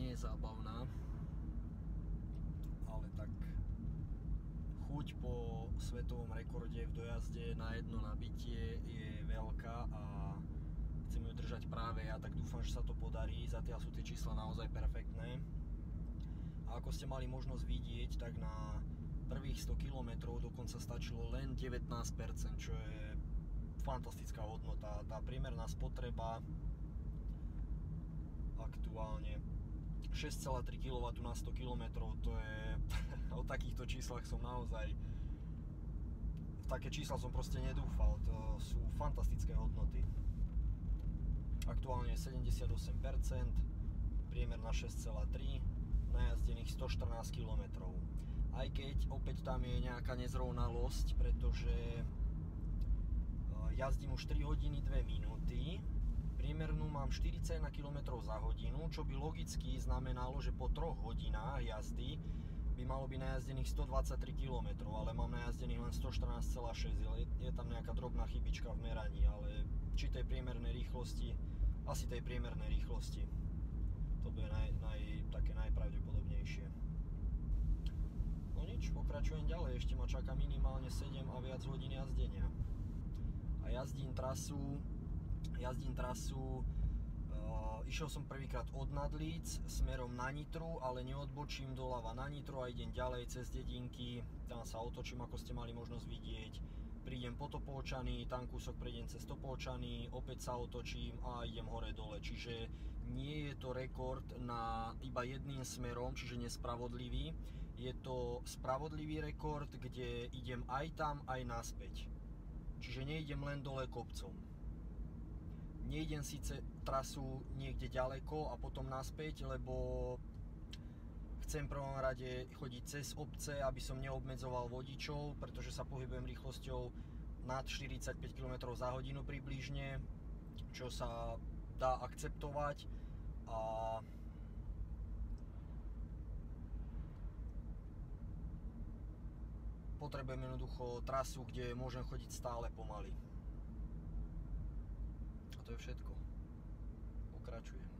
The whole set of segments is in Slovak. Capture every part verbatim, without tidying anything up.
nie je zábavná, ale tak chuť po svetovom rekorde v dojazde na jedno nabitie je veľká a chcem ju držať práve ja, tak dúfam, že sa to podarí. Zatiaľ sú tie čísla naozaj perfektné. A ako ste mali možnosť vidieť, tak na prvých sto kilometrov dokonca stačilo len devätnásť percent, čo je fantastická hodnota. Tá priemerná spotreba aktuálne šesť celá tri kilowattov na sto kilometrov, to je o takýchto číslach som naozaj v také čísla som proste nedúfal, to sú fantastické hodnoty. Aktuálne sedemdesiatosem percent, priemer na šesť celá tri, najazdených sto štrnásť kilometrov. Aj keď opäť tam je nejaká nezrovnalosť, pretože jazdím už tri hodiny dva minúty, priemernú mám štyridsaťjeden kilometrov za hodinu, čo by logicky znamenalo, že po troch hodinách jazdy by malo byť najazdených stodvadsaťtri kilometrov, ale mám najazdených len sto štrnásť celá šesť. Je tam nejaká drobná chybička v meraní, ale či tej priemernej rýchlosti, asi tej priemernej rýchlosti. To bude naj, naj, také najpravdepodobnejšie. No nič, pokračujem ďalej, ešte ma čaká minimálne sedem a viac hodín jazdenia. A jazdím trasu, jazdím trasu, uh, išiel som prvýkrát od Nadlíc smerom na Nitru, ale neodbočím doľava na Nitru a idem ďalej cez dedinky, tam sa otočím, ako ste mali možnosť vidieť. Prídem po Topolčany, tam kúsok prejdem cez Topolčany, opäť sa otočím a idem hore dole. Čiže nie je to rekord na iba jedným smerom, čiže nespravodlivý. Je to spravodlivý rekord, kde idem aj tam, aj naspäť. Čiže neidem len dole kopcom. Neidem síce trasu niekde ďaleko a potom naspäť, lebo chcem v prvom rade chodiť cez obce, aby som neobmedzoval vodičov, pretože sa pohybujem rýchlosťou nad štyridsaťpäť kilometrov za hodinu približne, čo sa dá akceptovať. A potrebujem jednoducho trasu, kde môžem chodiť stále pomaly. A to je všetko. Pokračujem.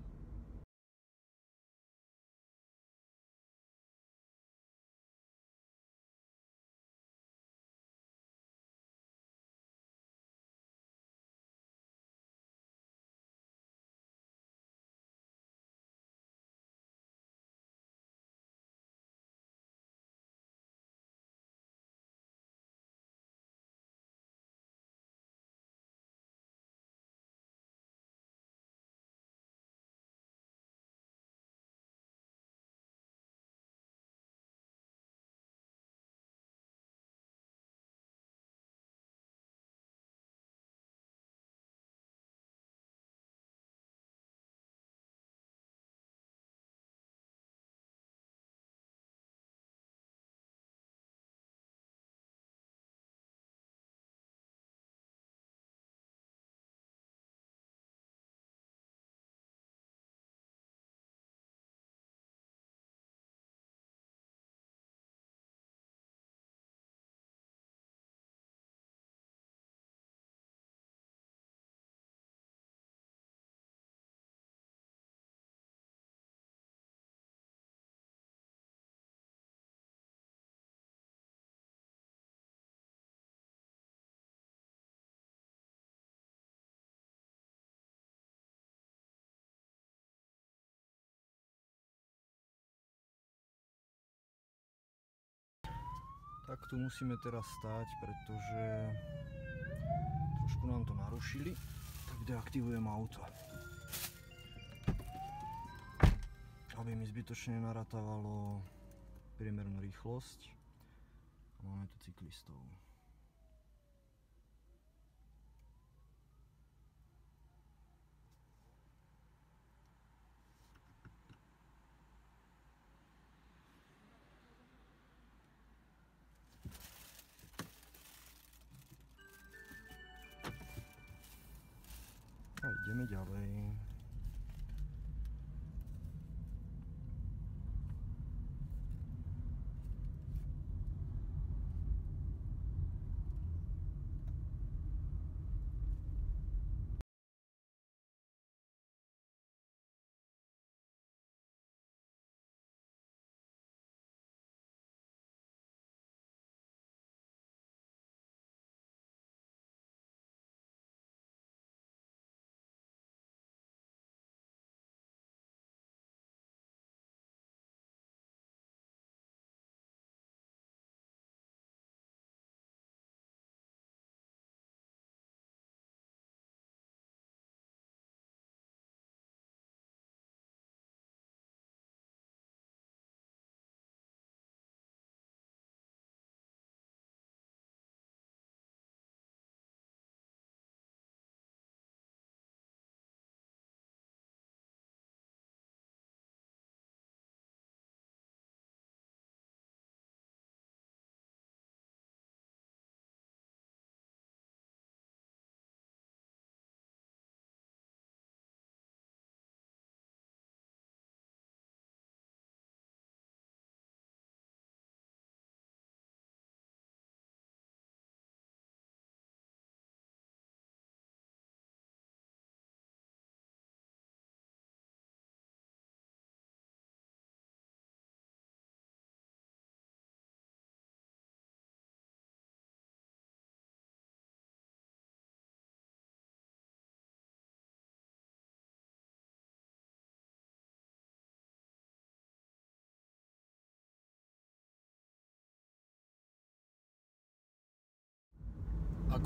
Tak tu musíme teraz stáť, pretože trošku nám to narušili, tak deaktivujem auto, aby mi zbytočne narátavalo priemernú rýchlosť. Máme tu cyklistov. A ideme ďalej.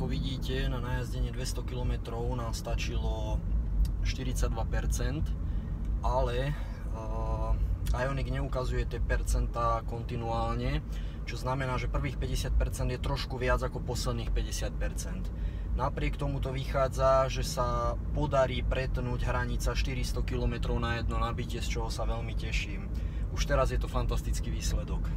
ako vidíte, na najazdenie dvesto kilometrov nám stačilo štyridsaťdva percent, ale uh, Ioniq neukazuje tie percentá kontinuálne, čo znamená, že prvých päťdesiat percent je trošku viac ako posledných päťdesiat percent. Napriek tomu to vychádza, že sa podarí pretnúť hranica štyristo kilometrov na jedno nabitie, z čoho sa veľmi teším. Už teraz je to fantastický výsledok.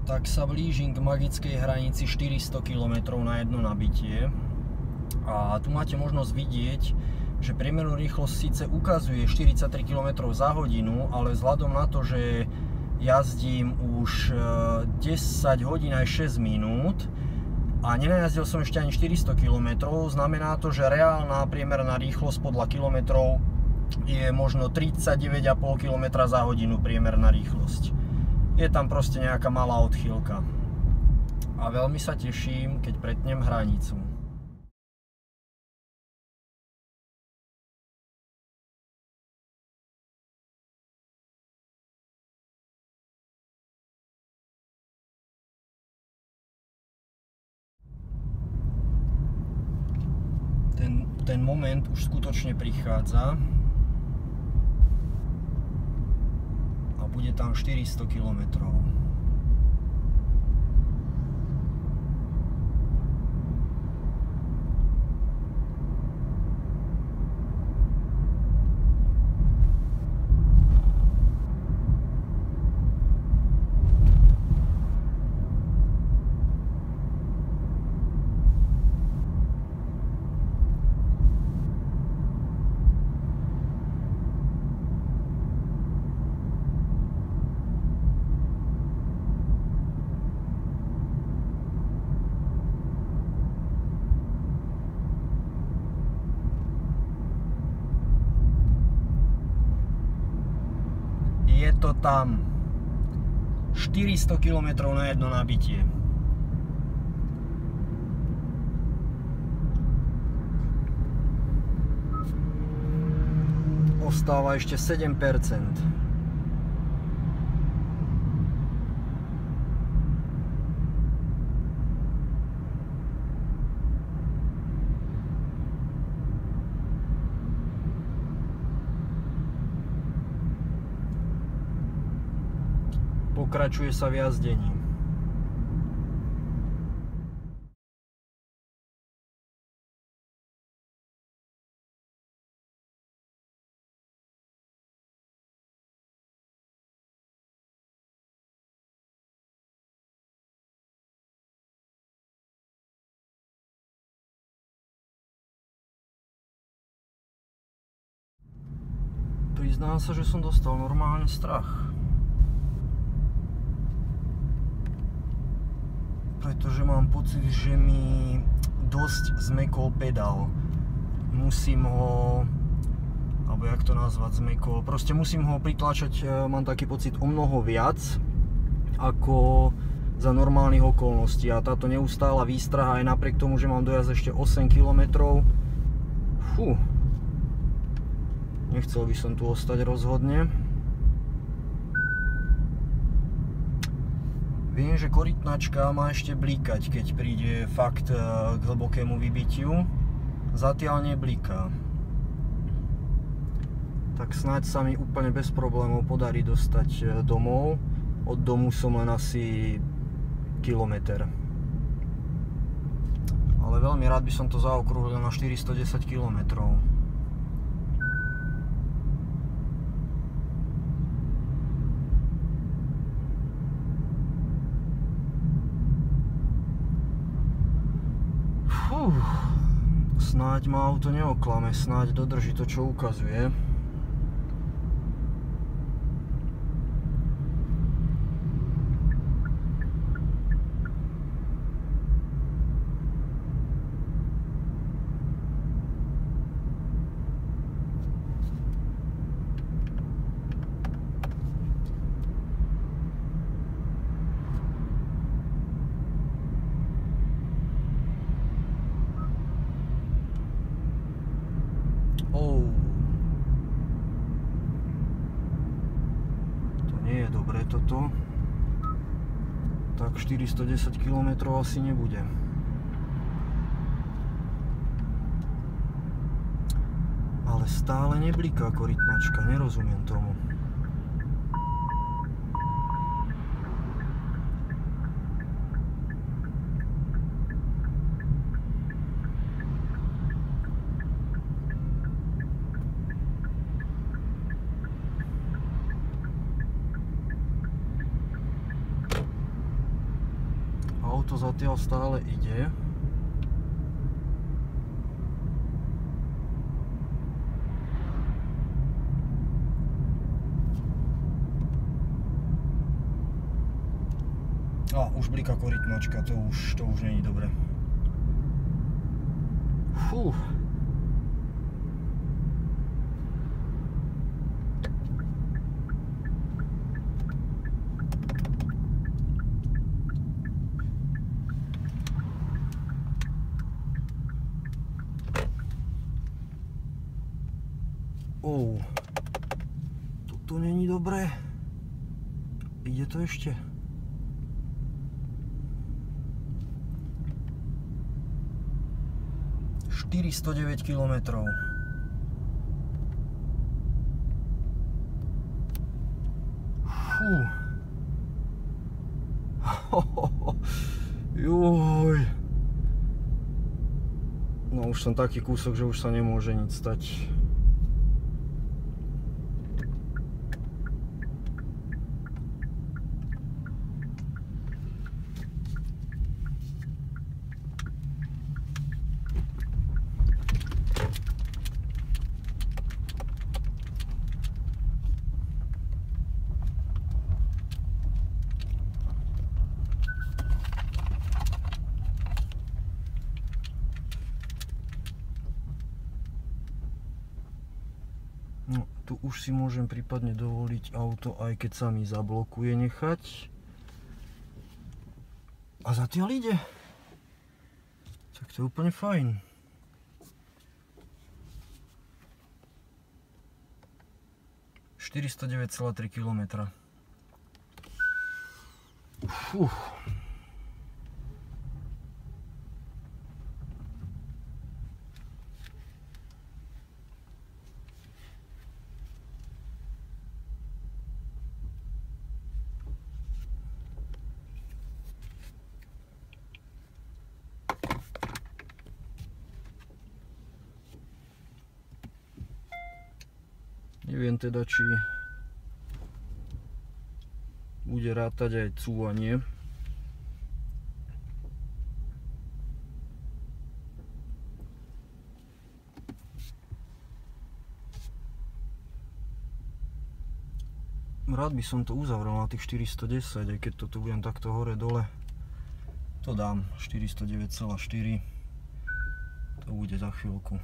tak sa blížim k magickej hranici štyristo kilometrov na jedno nabitie. A tu máte možnosť vidieť, že priemernú rýchlosť síce ukazuje štyridsaťtri kilometrov za hodinu, ale vzhľadom na to, že jazdím už desať hodín aj šesť minút a nenajazdil som ešte ani štyristo kilometrov, znamená to, že reálna priemerná rýchlosť podľa kilometrov je možno tridsaťdeväť celá päť kilometra za hodinu priemerná rýchlosť. Je tam proste nejaká malá odchýlka. A veľmi sa teším, keď pretnem hranicu. Ten, ten moment už skutočne prichádza. Bude tam štyristo kilometrov. Je to tam. štyristo kilometrov na jedno nabitie. Ostáva ešte sedem percent. Pokračuje sa v jazdení. Priznám sa, že som dostal normálne strach. Pretože mám pocit, že mi dosť zmekol pedál. Musím ho, alebo jak to nazvať, zmekol, proste musím ho pritlačať, mám taký pocit, o mnoho viac ako za normálnych okolností. A táto neustála výstraha aj napriek tomu, že mám dojazd ešte osem kilometrov, fú, nechcel by som tu ostať rozhodne. Viem, že korytnačka má ešte blíkať, keď príde fakt k hlbokému vybitiu. Zatiaľ neblíka. Tak snáď sa mi úplne bez problémov podarí dostať domov. Od domu som len asi kilometr. Ale veľmi rád by som to zaokrúhlil na štyristodesať kilometrov. Fú, snáď ma auto neoklame, snáď dodrží to, čo ukazuje. Oh. To nie je dobré toto. Tak štyristodesať kilometrov asi nebude. Ale stále nebliká korytnačka, nerozumiem tomu. Auto zatiaľ stále ide. A už bliká korytnačka, to už, to už není dobré. Fú. Oh. Toto není dobré. Ide to ešte? štyristodeväť kilometrov. Fú. Juj. No už som taký kúsok, že už sa nemôže nič stať. No, tu už si môžem prípadne dovoliť auto, aj keď sa mi zablokuje, nechať. A zatiaľ ide. Tak to je úplne fajn. štyristodeväť celá tri kilometra. Fú. Neviem teda, či bude rátať aj cúvanie. Rád by som to uzavrel na tých štyristodesať, aj keď to tu budem takto hore dole. To dám štyristodeväť celá štyri. To bude za chvíľku.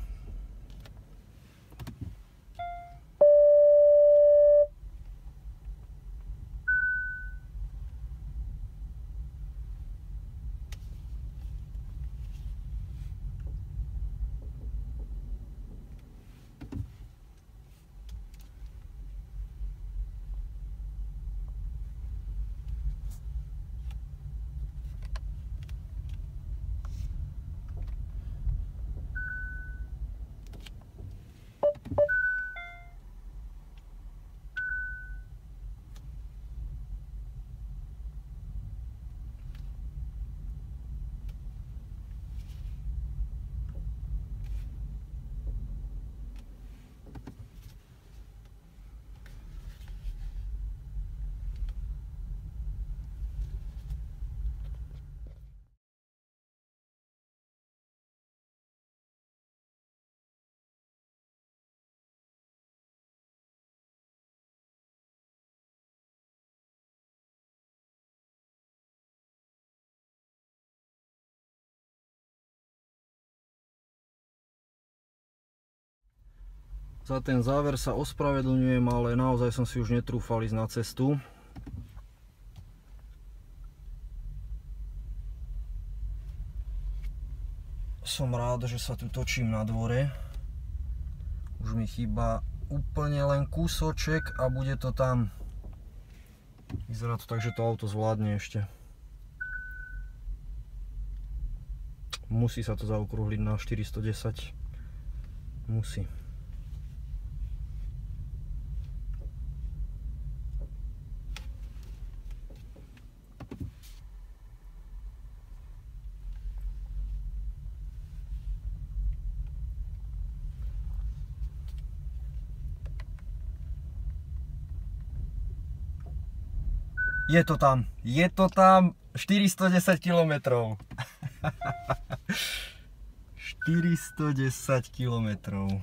Za ten záver sa ospravedlňujem, ale naozaj som si už netrúfal ísť na cestu. Som rád, že sa tu točím na dvore. Už mi chýba úplne len kúsoček a bude to tam. Vyzerá to tak, že to auto zvládne ešte. Musí sa to zaokrúhliť na štyristodesať. Musí. Je to tam, je to tam. štyristodesať kilometrov. štyristodesať kilometrov.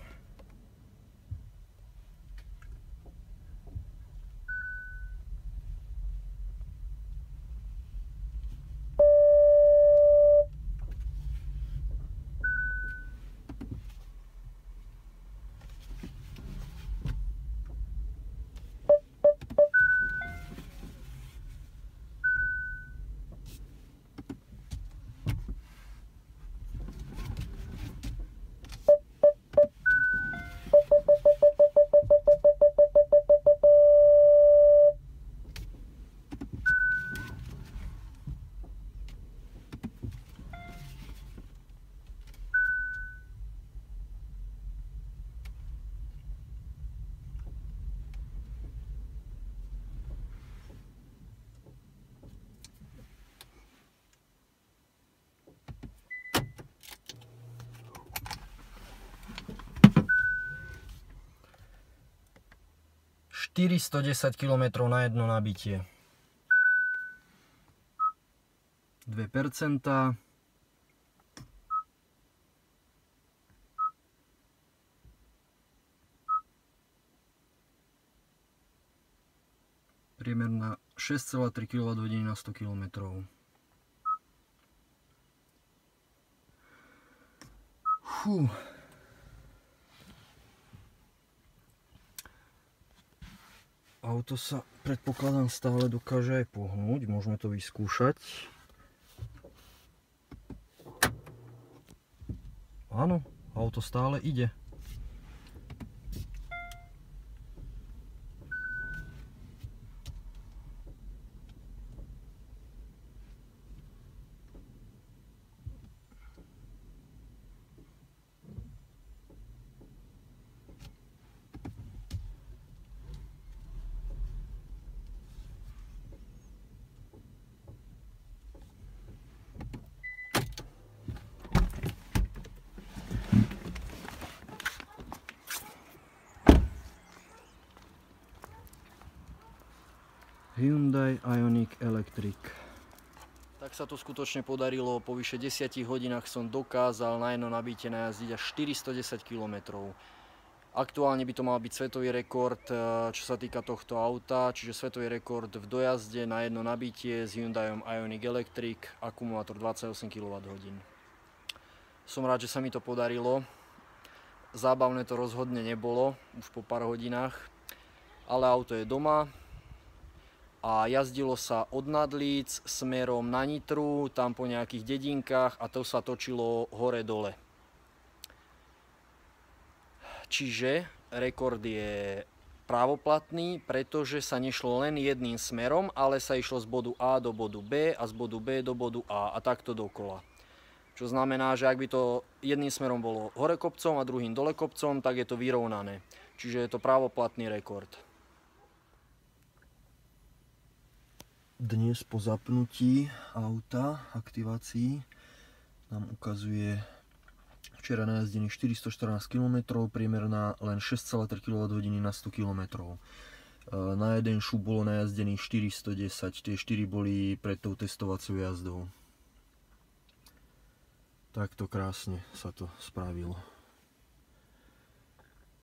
štyristodesať kilometrov na jedno nabitie. dve percentá. Priemerná šesť celá tri kilowatthodiny na sto kilometrov. Fú. Auto sa, predpokladám, stále dokáže aj pohnúť, môžeme to vyskúšať. Áno, auto stále ide. Hyundai Ioniq Electric. Tak sa to skutočne podarilo, po vyše desiatich hodinách som dokázal na jedno nabitie najazdiť až štyristodesať kilometrov. Aktuálne by to mal byť svetový rekord, čo sa týka tohto auta, čiže svetový rekord v dojazde na jedno nabitie s Hyundaiom Ioniq Electric, akumulátor dvadsaťosem kilowatthodín. Som rád, že sa mi to podarilo. Zábavné to rozhodne nebolo, už po pár hodinách, ale auto je doma. A jazdilo sa od Nadlíc smerom na Nitru, tam po nejakých dedinkách a to sa točilo hore-dole. Čiže rekord je právoplatný, pretože sa nešlo len jedným smerom, ale sa išlo z bodu A do bodu B a z bodu B do bodu A a takto dokola. Čo znamená, že ak by to jedným smerom bolo hore kopcom a druhým dole kopcom, tak je to vyrovnané. Čiže je to právoplatný rekord. Dnes po zapnutí auta, aktivácii, nám ukazuje včera najazdených štyristoštrnásť kilometrov, priemerná len šesť celá tri kilowatthodiny na sto kilometrov. Na jeden šup bolo najazdených štyristodesať, tie štyri boli pred tou testovacou jazdou. Takto krásne sa to spravilo.